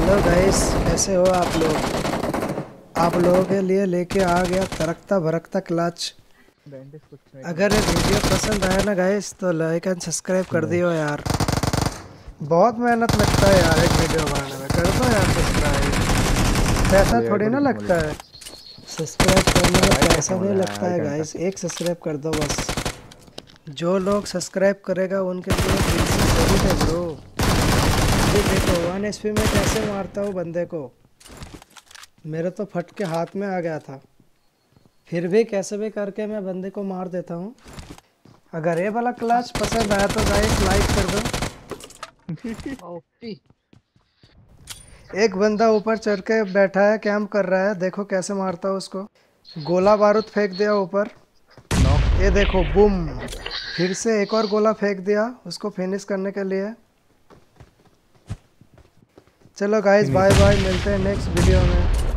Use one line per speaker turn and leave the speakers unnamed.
Hello guys, कैसे हो आप लोग। आप लोगों के लिए लेके आ गया तरकता भरकता क्लच।
बैंडेज कुछ नहीं
अगर ये
मिलेगा।
वीडियो पसंद आया ना गाइस तो लाइक एंड सब्सक्राइब कर दियो यार। बहुत मेहनत लगता है यार एक वीडियो बनाने में, कर दो यार सब्सक्राइब। पैसा
मिलेगा
थोड़ी
को
ना
दिक्कत
लगता
मिलेगा।
है। सब्सक्राइब करने में
लाइक कैसे
पैसा नहीं
मिलेगा
लगता
यार
है
घंटा।
गाइस, एक सब्सक्राइब कर दो बस। जो लोग सब्सक्राइब करेगा उनके लिए दिल से सैल्यूट है ब्रो। अभी देखो 1 HP में कैसे मारता हूँ बंदे को। मेरे तो फट के हाथ में आ गया था, फिर भी कैसे भी करके मैं बंदे को मार देता हूँ। अगर ये वाला क्लच पसंद आया तो गाइस लाइक कर दो।
ओपी।
एक बंदा ऊपर चढ़ के बैठा है, कैंप कर रहा है, देखो कैसे मारता हूँ उसको। गोला बारूद फेंक दिया ऊपर।
नॉक।
ये देखो बूम। फिर से एक और गोला फेंक दिया उसको फिनिश करने के लिए। चलो गाइस, बाय
फिनिश।
बाय, मिलते हैं नेक्स्ट वीडियो में।